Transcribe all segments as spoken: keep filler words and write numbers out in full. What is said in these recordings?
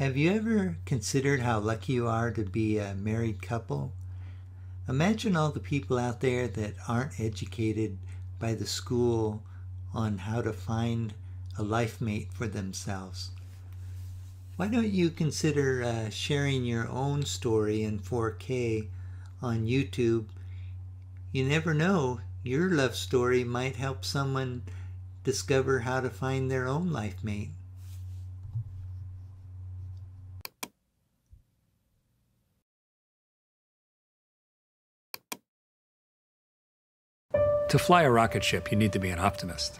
Have you ever considered how lucky you are to be a married couple? Imagine all the people out there that aren't educated by the school on how to find a life mate for themselves. Why don't you consider uh, sharing your own story in four K on YouTube? You never know, your love story might help someone discover how to find their own life mate. To fly a rocket ship, you need to be an optimist.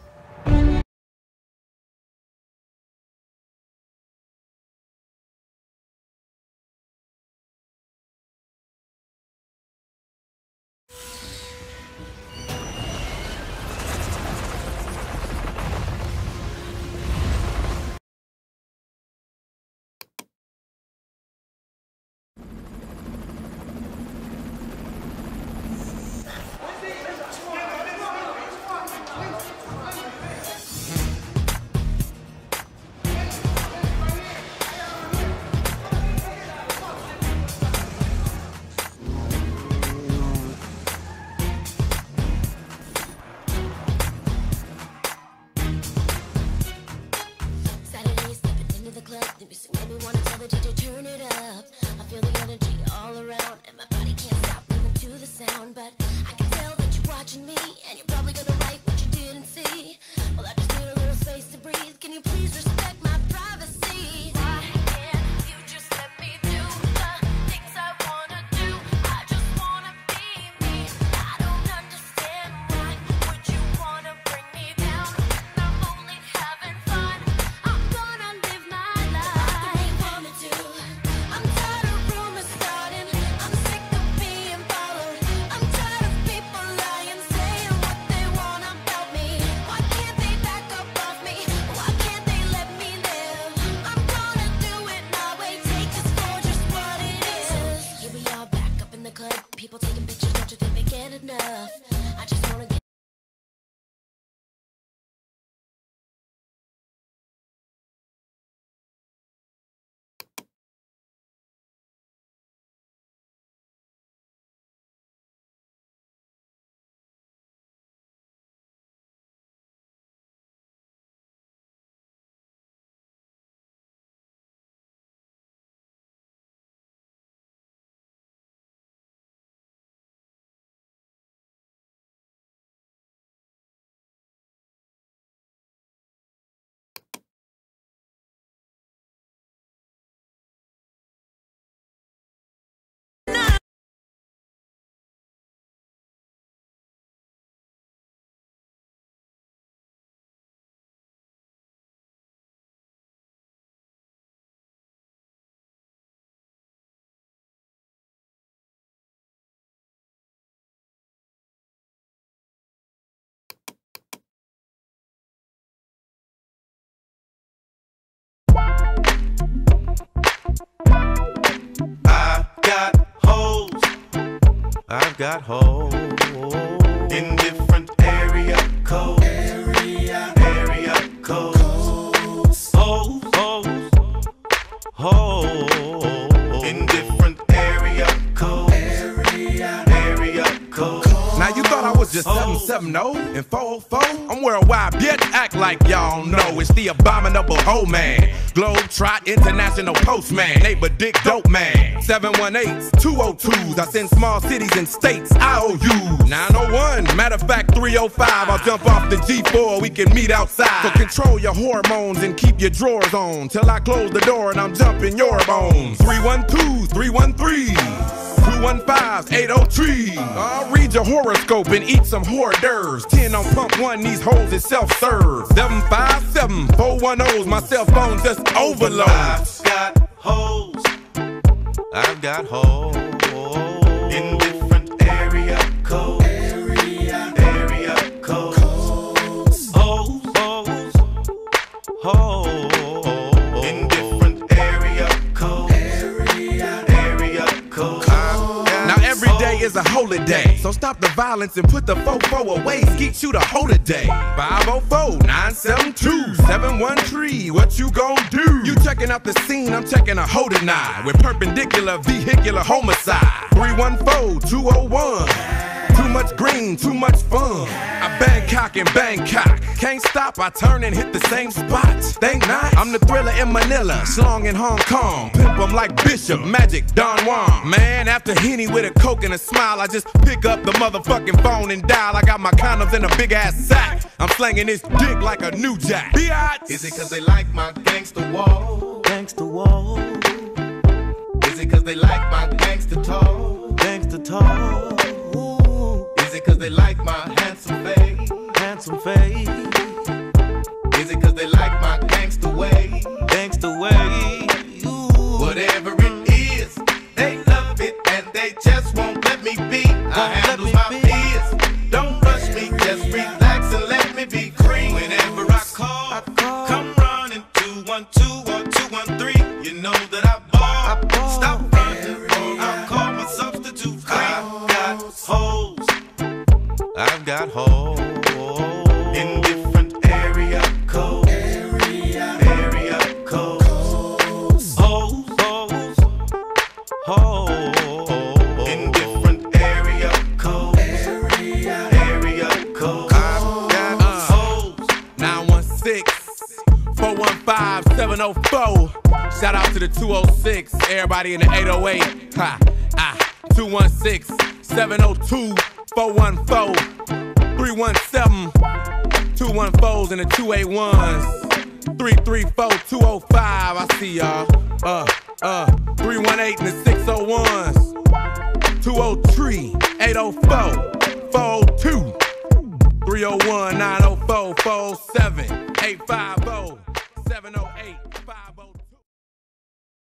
I've got holes in different area codes. Area, area codes. Codes. Holes, holes, holes in different area codes. Area, area codes. Now you thought I was just seven seven zero and four oh four? I'm worldwide, bitch, act like y'all know. It's the abominable hoe man, Globe Trot International Postman, neighbor dick dope man. seven one eights, two oh twos, I send small cities and states I O Us. nine oh one, matter of fact three oh five, I'll jump off the G four, we can meet outside. So control your hormones and keep your drawers on till I close the door and I'm jumping your bones. three one two, three one three, two one five, eight oh three. I'll read your horoscope and eat some hors d'oeuvres. ten on pump one, these hoes is self-serve. seven five seven, four one oh's, my cell phone just overload. I've got holes, I've got holes in different area codes. Area, area codes. Codes. Holes, holes, holes in different area codes. Area, area codes. Now every day is a holiday. So stop the violence and put the fofo away. Skeet shoot a hoe today. five oh four, nine seven two, seven one three, what you gon' do? You checking out the scene, I'm checking a hoe tonight. With perpendicular vehicular homicide. three one four, two oh one. Too much green, too much fun. I Bangkok and Bangkok. Can't stop, I turn and hit the same spot. Think not, I'm the thriller in Manila, slong in Hong Kong. Pimp 'em like Bishop, Magic, Don Juan. Man, after Henny with a coke and a smile, I just pick up the motherfucking phone and dial. I got my condoms in a big ass sack. I'm slanging this dick like a new jack. Biatch. Is it cause they like my gangster wall? Gangsta wall, Is it cause they like my gangster talk? gangsta talk, Is it cause they like my handsome face? handsome face, Is it cause they like my gangster way? gangsta way. Ooh. Whatever it is, they love it and they just won't let me be. I let handle me my be. fears. Don't rush me, just relax and let me be free. Whenever I call, I call. come running two one two or two one three. You know that I ball. I ball. Stop running, I'll call my substitute free. I've got hoes I've got hoes in different area codes. Area codes. hoes, hoes, hoes In different area codes. Area codes. I've got uh, Hoes. nine one six, four one five, seven oh four. Shout out to the two oh six, everybody in the eight oh eight. Ha, ah, two one six, seven oh two, four one four, three one seven, two one fours and the two eighty-ones. three three four, two oh five, I see y'all. Uh, uh, three one eight and the six oh ones. two oh three, eight oh four, four oh two, three oh one, nine oh four, four oh seven, eight five oh, seven oh eight.